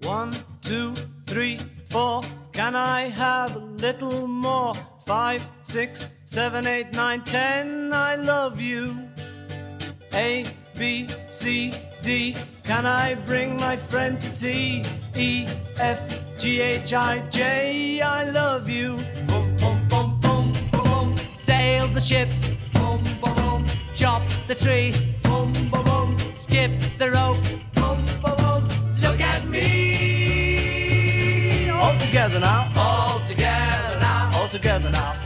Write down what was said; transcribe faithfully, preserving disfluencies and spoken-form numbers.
One, two, three, four. Can I have a little more? Five, six, seven, eight, nine, ten. I love you. A, B, C, D. Can I bring my friend to tea? E, F, G, H, I, J. I love you. Boom, boom, boom, boom, boom, boom. Sail the ship. Boom, boom, boom. Chop the tree. Boom, boom, boom. Skip the rope. Boom, boom, boom. Look at me. All together now. All together now. All together now.